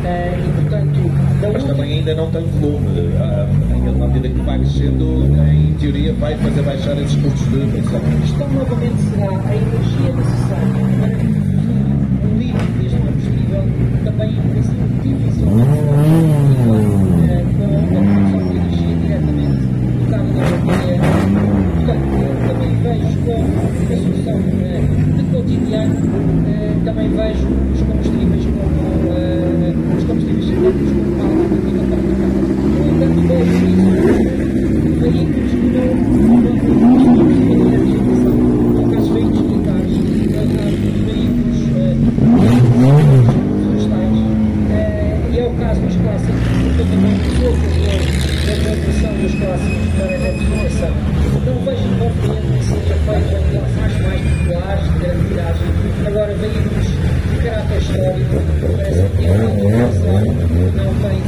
E, portanto, mas também ainda não tem volume. À medida que vai crescendo, em teoria, vai fazer baixar esses custos de produção. A questão novamente será a energia necessária para o litro deste combustível também tem sido difícil com a produção de energia diretamente do carro da bateria. Portanto, eu também vejo como a solução de cotidiano, também vejo os combustíveis como os combustíveis sintéticos como uma alternativa para o mercado. No entanto, vejo isso veículos que não no caso veículos militares, no caso dos veículos florestais, e é o caso dos clássicos, porque eu também sou a favor da transição dos clássicos para a eletrificação. Não vejo inconveniente que seja feito em relações mais populares, de grande tiragem. Agora, veículos de caráter histórico, parece que não tem.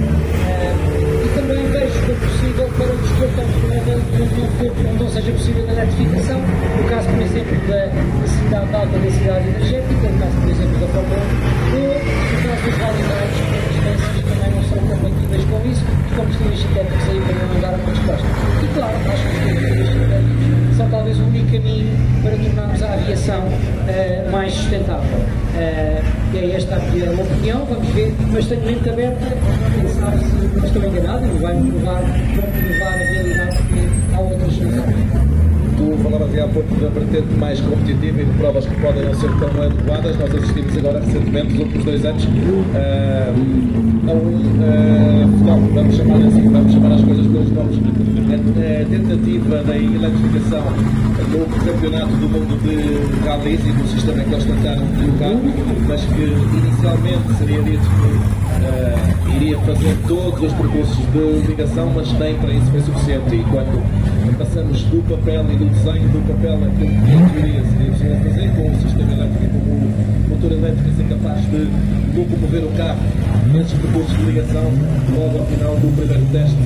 E também vejo que é possível para o desporto automóvel onde não seja possível a eletrificação, no caso, por exemplo, da necessidade de alta densidade energética, no caso, por exemplo, da Fórmula 1, ou no caso dos rally-rides, que as distâncias também não são compatíveis com isso, os combustíveis sintéticos aí para não dar uma resposta. E claro, acho que os combustíveis sintéticos são talvez o único caminho para tornarmos a aviação mais sustentável. É esta a minha opinião, vamos ver, mas tenho mente aberta, quem sabe se estou enganado e vai-me provar a realidade, porque há outras soluções. Tu falavas há pouco da vertente mais competitiva e de provas que podem não ser tão adequadas. Nós assistimos agora recentemente, nos últimos 2 anos, a vamos chamar as coisas pelos nomes, a tentativa da eletrificação no campeonato do mundo de rallies e do sistema que eles tentaram colocar, mas que inicialmente seria dito que iria fazer todos os percursos de ligação, mas nem para isso foi suficiente. E quando passamos do papel e do desenho do papel aquilo que em teoria seria possível fazer com o sistema elétrico e com o motor elétrico ser capaz de locomover o carro nesses percursos de ligação, logo ao final do primeiro teste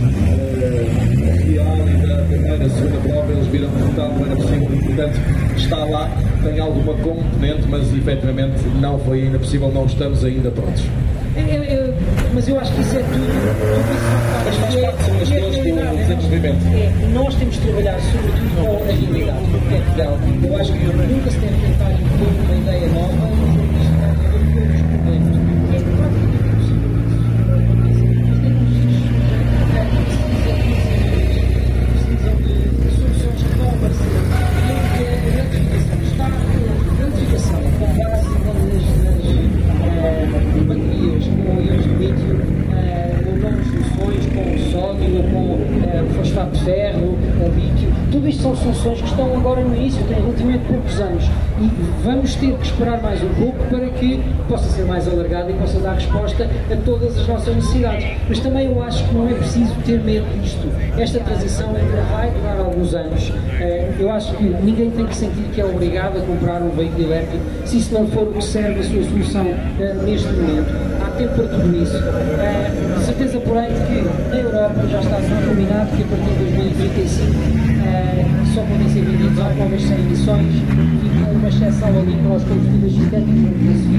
real e da primeira, segunda prova, eles viram que tal não era possível e, portanto, está lá, tem alguma componente, mas efetivamente não foi ainda possível, não estamos ainda prontos. Mas eu acho que isso é tudo isso mas faz parte, são as coisas do desenvolvimento. Nós temos de trabalhar sobretudo com a realidade, porque é real. Eu acho que nunca se deve tentar impor uma ideia nova, isto tem a ver com os problemas. É praticamente possível isso. Precisam de soluções que vão aparecer. A eletrificação está, a eletrificação com base nas baterias, com íons de lítio, ou novas soluções com sódio, ou com fosfato de ferro, lítio. Tudo isto são soluções que estão agora no início, têm relativamente poucos anos. E vamos ter que esperar mais um pouco para que possa ser mais alargado e possa dar resposta a todas as nossas necessidades. Mas também eu acho que não é preciso ter medo disto. Esta transição ainda vai durar alguns anos. Eu acho que ninguém tem que sentir que é obrigado a comprar um veículo elétrico se isso não for o que serve a sua solução neste momento. Há tempo para tudo isso. Certeza, porém, que na Europa já está a ser combinado que a partir de 2035 só podem ser vendidos automóveis sem emissões e com uma exceção ali para os combustíveis sintéticos,